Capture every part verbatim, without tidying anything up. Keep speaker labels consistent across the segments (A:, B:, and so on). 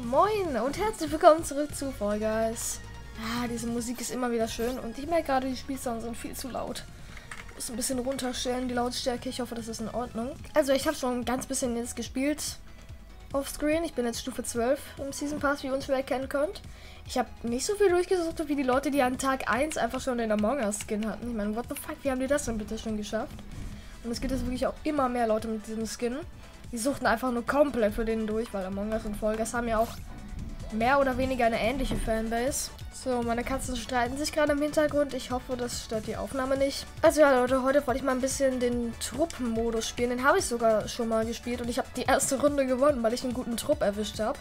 A: Moin und herzlich willkommen zurück zu Fall Guys. Ah, diese Musik ist immer wieder schön und ich merke gerade, die Spielsounds sind viel zu laut. Ich muss ein bisschen runterstellen, die Lautstärke. Ich hoffe, das ist in Ordnung. Also ich habe schon ein ganz bisschen jetzt gespielt offscreen. Ich bin jetzt Stufe zwölf im Season Pass, wie ihr unschwer erkennen könnt. Ich habe nicht so viel durchgesucht, wie die Leute, die an Tag eins einfach schon den Among Us Skin hatten. Ich meine, what the fuck, wie haben die das denn bitte schon geschafft? Und es gibt jetzt wirklich auch immer mehr Leute mit diesem Skin. Die suchten einfach nur komplett für den durch, weil Among Us und Fall Guys haben ja auch mehr oder weniger eine ähnliche Fanbase. So, meine Katzen streiten sich gerade im Hintergrund. Ich hoffe, das stört die Aufnahme nicht. Also ja, Leute, heute wollte ich mal ein bisschen den Truppenmodus spielen. Den habe ich sogar schon mal gespielt und ich habe die erste Runde gewonnen, weil ich einen guten Trupp erwischt habe.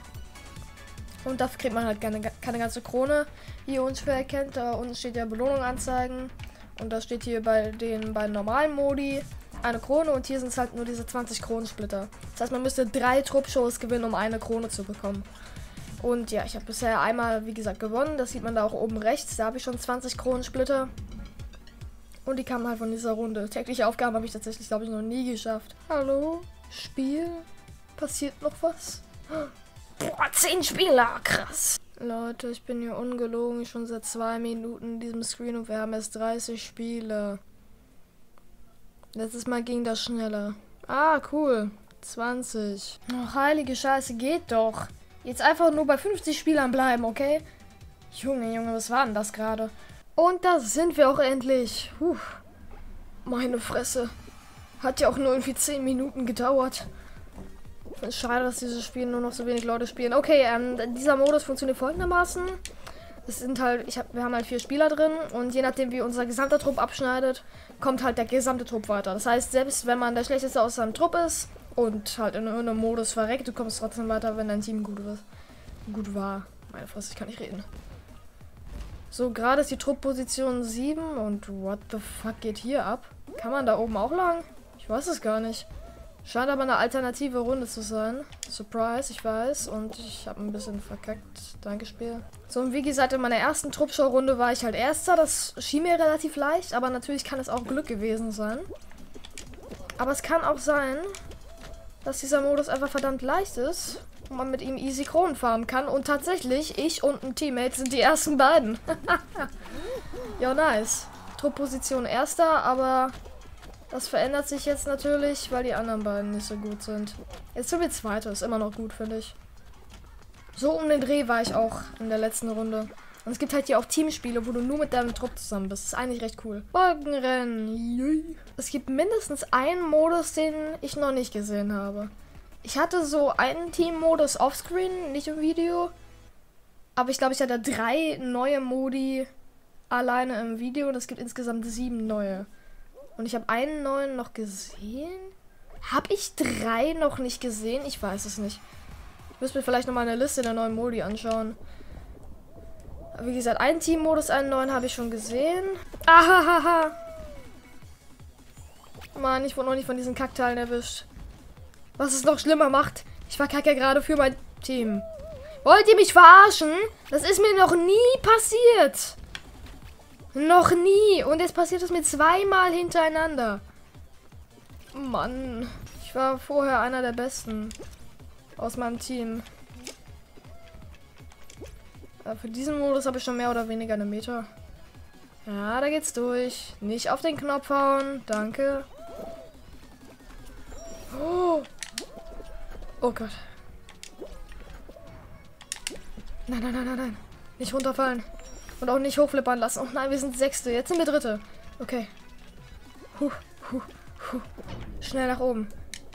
A: Und dafür kriegt man halt keine, keine ganze Krone, wie ihr unschwer erkennt. Da unten steht ja Belohnung anzeigen. Und da steht hier bei den beiden normalen Modi eine Krone und hier sind es halt nur diese zwanzig Kronensplitter. Das heißt, man müsste drei Truppshows gewinnen, um eine Krone zu bekommen. Und ja, ich habe bisher einmal, wie gesagt, gewonnen. Das sieht man da auch oben rechts. Da habe ich schon zwanzig Kronensplitter. Und die kamen halt von dieser Runde. Tägliche Aufgaben habe ich tatsächlich, glaube ich, noch nie geschafft. Hallo? Spiel? Passiert noch was? Boah, zehn Spieler! Krass! Leute, ich bin hier ungelogen schon seit zwei Minuten in diesem Screen und wir haben erst dreißig Spiele. Letztes Mal ging das schneller. Ah, cool. zwanzig. Oh, heilige Scheiße, geht doch. Jetzt einfach nur bei fünfzig Spielern bleiben, okay? Junge, Junge, was war denn das gerade? Und da sind wir auch endlich. Puh. Meine Fresse. Hat ja auch nur irgendwie zehn Minuten gedauert. Schade, dass dieses Spiel nur noch so wenig Leute spielen. Okay, ähm, dieser Modus funktioniert folgendermaßen. Es sind halt, ich hab, wir haben halt vier Spieler drin und je nachdem wie unser gesamter Trupp abschneidet, kommt halt der gesamte Trupp weiter. Das heißt, selbst wenn man der Schlechteste aus seinem Trupp ist und halt in irgendeinem Modus verreckt, du kommst trotzdem weiter, wenn dein Team gut ist. Gut war. Meine Fresse, ich kann nicht reden. So, gerade ist die Truppposition sieben und what the fuck geht hier ab? Kann man da oben auch lang? Ich weiß es gar nicht. Scheint aber eine alternative Runde zu sein. Surprise, ich weiß. Und ich habe ein bisschen verkackt. Danke, Spiel. So, und wie gesagt, in meiner ersten Truppshow-Runde war ich halt Erster. Das schien mir relativ leicht, aber natürlich kann es auch Glück gewesen sein. Aber es kann auch sein, dass dieser Modus einfach verdammt leicht ist und man mit ihm easy Kronen farmen kann. Und tatsächlich, ich und ein Teammate sind die ersten beiden. Ja, nice. Truppposition Erster, aber das verändert sich jetzt natürlich, weil die anderen beiden nicht so gut sind. Jetzt sind wir Zweiter, ist immer noch gut, finde ich. So um den Dreh war ich auch in der letzten Runde. Und es gibt halt hier auch Teamspiele, wo du nur mit deinem Trupp zusammen bist. Das ist eigentlich recht cool. Wolkenrennen. Es gibt mindestens einen Modus, den ich noch nicht gesehen habe. Ich hatte so einen Team-Modus offscreen, nicht im Video. Aber ich glaube, ich hatte drei neue Modi alleine im Video. Und es gibt insgesamt sieben neue. Und ich habe einen neuen noch gesehen. Habe ich drei noch nicht gesehen? Ich weiß es nicht. Ich müsste mir vielleicht nochmal eine Liste der neuen Modi anschauen. Aber wie gesagt, einen Team-Modus, einen neuen habe ich schon gesehen. Ahahaha. Mann, ich wurde noch nicht von diesen Kackteilen erwischt. Was es noch schlimmer macht, ich verkacke ja gerade für mein Team. Wollt ihr mich verarschen? Das ist mir noch nie passiert. Noch nie. Und jetzt passiert es mir zweimal hintereinander. Mann. Ich war vorher einer der Besten aus meinem Team. Aber für diesen Modus habe ich schon mehr oder weniger eine Meter. Ja, da geht's durch. Nicht auf den Knopf hauen. Danke. Oh, oh Gott. Nein, nein, nein, nein, nein. Nicht runterfallen. Und auch nicht hochflippern lassen. Oh nein, wir sind Sechste. Jetzt sind wir Dritte. Okay. Huh, huh, huh. Schnell nach oben.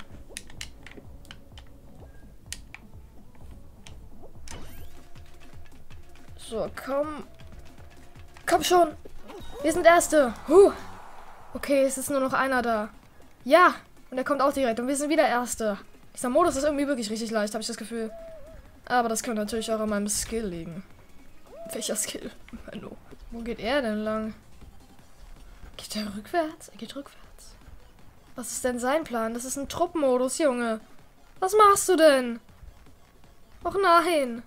A: So, komm. Komm schon. Wir sind Erste. Huh. Okay, es ist nur noch einer da. Ja. Und er kommt auch direkt. Und wir sind wieder Erste. Dieser Modus ist irgendwie wirklich richtig leicht, habe ich das Gefühl. Aber das könnte natürlich auch an meinem Skill liegen. Welcher Skill? Hallo. Wo geht er denn lang? Geht er rückwärts? Er geht rückwärts. Was ist denn sein Plan? Das ist ein Truppenmodus, Junge. Was machst du denn? Och nein.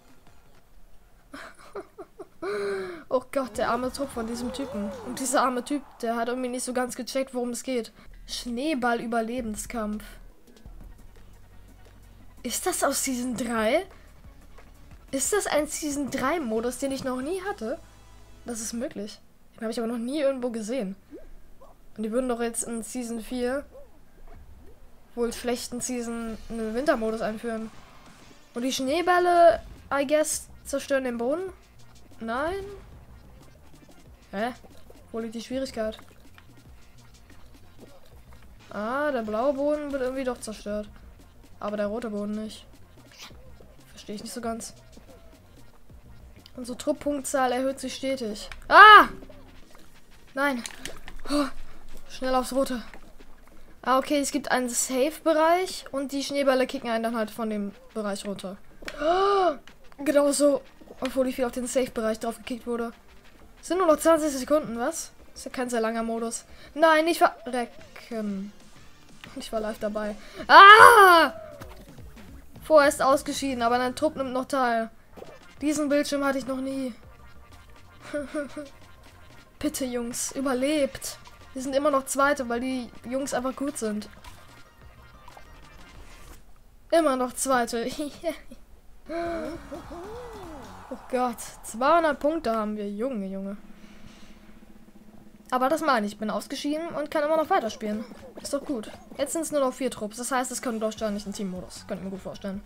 A: Oh Gott, der arme Trupp von diesem Typen. Und dieser arme Typ, der hat irgendwie nicht so ganz gecheckt, worum es geht. Schneeball-Überlebenskampf. Ist das aus diesen drei? Ist das ein Season drei Modus, den ich noch nie hatte? Das ist möglich. Den habe ich aber noch nie irgendwo gesehen. Und die würden doch jetzt in Season vier wohl schlechten Season einen Wintermodus einführen. Und die Schneebälle, I guess, zerstören den Boden? Nein? Hä? Wo liegt die Schwierigkeit? Ah, der blaue Boden wird irgendwie doch zerstört. Aber der rote Boden nicht. Verstehe ich nicht so ganz. Unsere Trupppunktzahl erhöht sich stetig. Ah! Nein. Oh, schnell aufs Rote. Ah, okay, es gibt einen Safe-Bereich und die Schneebälle kicken einen dann halt von dem Bereich runter. Oh, genau so. Obwohl ich viel auf den Safe-Bereich drauf gekickt wurde. Es sind nur noch zwanzig Sekunden, was? Ist ja kein sehr langer Modus. Nein, nicht verrecken. Ich war live dabei. Ah! Vorher ist ausgeschieden, aber dein Trupp nimmt noch teil. Diesen Bildschirm hatte ich noch nie. Bitte, Jungs, überlebt. Wir sind immer noch Zweite, weil die Jungs einfach gut sind. Immer noch Zweite. Oh Gott, zweihundert Punkte haben wir. Junge, Junge. Aber das meine ich. Ich bin ausgeschieden und kann immer noch weiterspielen. Ist doch gut. Jetzt sind es nur noch vier Trupps. Das heißt, es könnte wahrscheinlich ein Teammodus. Könnte ich mir gut vorstellen.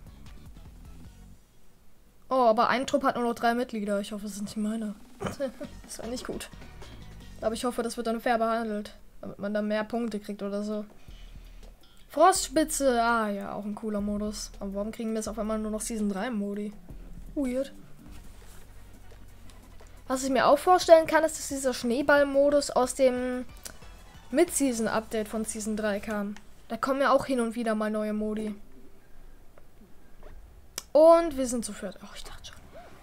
A: Oh, aber ein Trupp hat nur noch drei Mitglieder. Ich hoffe, es sind nicht meine. Das wäre nicht gut. Aber ich hoffe, das wird dann fair behandelt. Damit man dann mehr Punkte kriegt oder so. Frostspitze. Ah ja, auch ein cooler Modus. Aber warum kriegen wir jetzt auf einmal nur noch Season drei Modi? Weird. Was ich mir auch vorstellen kann, ist, dass dieser Schneeball-Modus aus dem Mid-Season-Update von Season drei kam. Da kommen ja auch hin und wieder mal neue Modi. Und wir sind zu viert. Oh, ich dachte schon.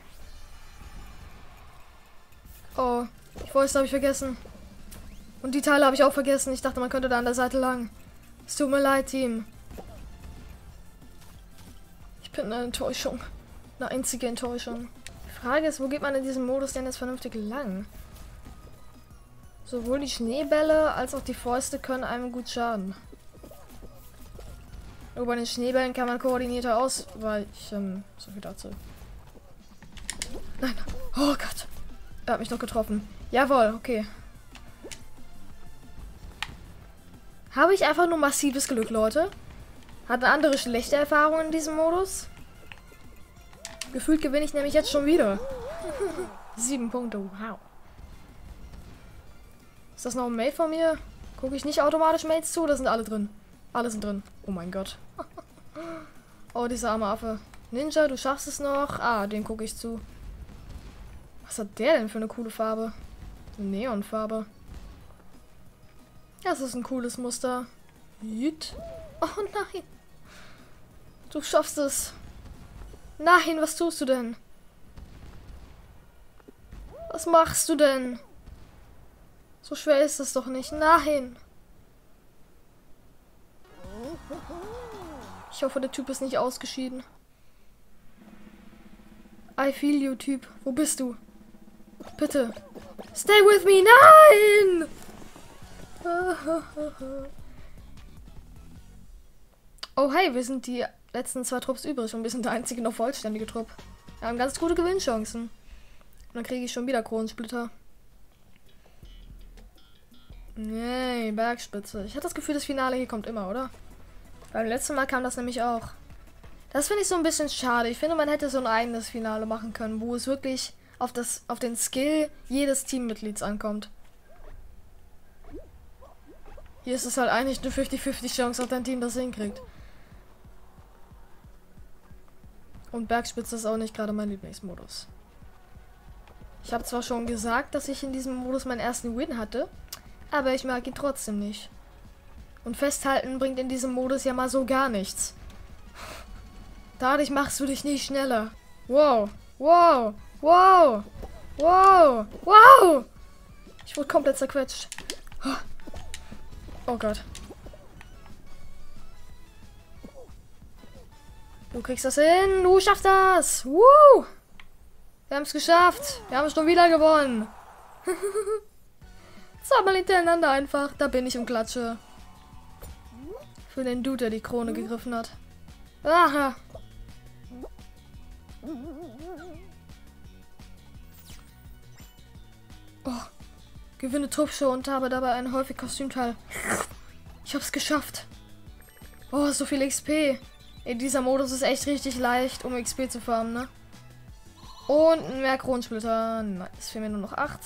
A: Oh, die Fäuste habe ich vergessen. Und die Teile habe ich auch vergessen. Ich dachte, man könnte da an der Seite lang. Es tut mir leid, Team. Ich bin eine Enttäuschung. Eine einzige Enttäuschung. Die Frage ist, wo geht man in diesem Modus denn jetzt vernünftig lang? Sowohl die Schneebälle als auch die Fäuste können einem gut schaden. Nur bei den Schneebällen kann man koordinierter ausweichen. So viel dazu. Nein. Oh Gott. Er hat mich noch getroffen. Jawohl, okay. Habe ich einfach nur massives Glück, Leute? Hatte andere schlechte Erfahrungen in diesem Modus? Gefühlt gewinne ich nämlich jetzt schon wieder. Sieben Punkte, wow. Ist das noch ein Mate von mir? Gucke ich nicht automatisch Mates zu? Da sind alle drin. Alle sind drin. Oh mein Gott. Oh, dieser arme Affe. Ninja, du schaffst es noch. Ah, den gucke ich zu. Was hat der denn für eine coole Farbe? Eine Neonfarbe. Das ist ein cooles Muster. Jüt. Oh nein. Du schaffst es. Nein, was tust du denn? Was machst du denn? So schwer ist es doch nicht. Nein. Ich hoffe, der Typ ist nicht ausgeschieden. I feel you, Typ. Wo bist du? Bitte. Stay with me. Nein! Oh, hey, wir sind die letzten zwei Trupps übrig und wir sind der einzige noch vollständige Trupp. Wir haben ganz gute Gewinnchancen. Und dann kriege ich schon wieder Kronensplitter. Nee, Bergspitze. Ich hatte das Gefühl, das Finale hier kommt immer, oder? Beim letzten Mal kam das nämlich auch. Das finde ich so ein bisschen schade. Ich finde, man hätte so ein eigenes Finale machen können, wo es wirklich auf, das, auf den Skill jedes Teammitglieds ankommt. Hier ist es halt eigentlich eine fünfzig fünfzig Chance, dass dein Team das hinkriegt. Und Bergspitze ist auch nicht gerade mein Lieblingsmodus. Ich habe zwar schon gesagt, dass ich in diesem Modus meinen ersten Win hatte, aber ich mag ihn trotzdem nicht. Und festhalten bringt in diesem Modus ja mal so gar nichts. Dadurch machst du dich nicht schneller. Wow, wow, wow, wow, wow. Ich wurde komplett zerquetscht. Oh Gott. Du kriegst das hin. Du schaffst das. Woo! Wir haben es geschafft. Wir haben schon wieder gewonnen. Zweimal hintereinander einfach. Da bin ich im Klatsche. Für den Dude, der die Krone gegriffen hat. Aha. Oh, gewinne Truppshow und habe dabei ein häufig Kostümteil. Ich hab's geschafft. Oh, so viel X P. In dieser Modus ist echt richtig leicht, um X P zu farmen, ne? Und mehr Kronensplitter. Nein, es fehlen mir nur noch acht.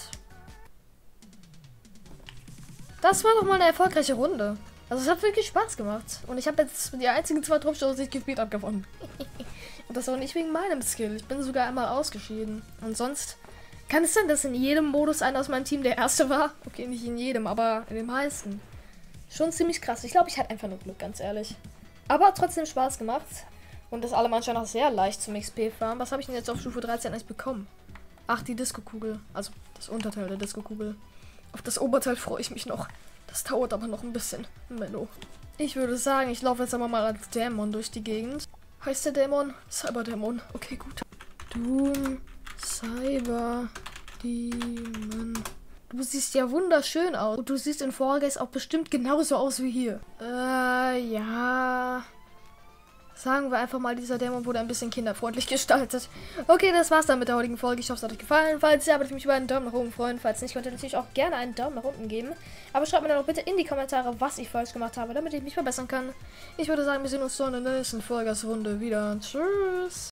A: Das war doch mal eine erfolgreiche Runde. Also es hat wirklich Spaß gemacht. Und ich habe jetzt die einzigen zwei Truppshows, die ich gespielt habe, gewonnen. Und das auch nicht wegen meinem Skill. Ich bin sogar einmal ausgeschieden. Und sonst kann es sein, dass in jedem Modus einer aus meinem Team der Erste war. Okay, nicht in jedem, aber in den meisten. Schon ziemlich krass. Ich glaube, ich hatte einfach nur Glück, ganz ehrlich. Aber hat trotzdem Spaß gemacht. Und das alle anscheinend auch sehr leicht zum X P-Farmen. Was habe ich denn jetzt auf Stufe dreizehn eigentlich bekommen? Ach, die Disco-Kugel. Also das Unterteil der Disco-Kugel. Auf das Oberteil freue ich mich noch. Das dauert aber noch ein bisschen. Menno. Ich würde sagen, ich laufe jetzt aber mal als Dämon durch die Gegend. Heißt der Dämon? Cyberdämon. Okay, gut. Doom Cyber Demon. Du siehst ja wunderschön aus. Und du siehst in Fall Guys auch bestimmt genauso aus wie hier. Äh, ja. Sagen wir einfach mal, dieser Dämon wurde ein bisschen kinderfreundlich gestaltet. Okay, das war's dann mit der heutigen Folge. Ich hoffe, es hat euch gefallen. Falls ja, würde ich mich über einen Daumen nach oben freuen. Falls nicht, könnt ihr natürlich auch gerne einen Daumen nach unten geben. Aber schreibt mir dann auch bitte in die Kommentare, was ich falsch gemacht habe, damit ich mich verbessern kann. Ich würde sagen, wir sehen uns so in der nächsten Folge Runde wieder. Tschüss.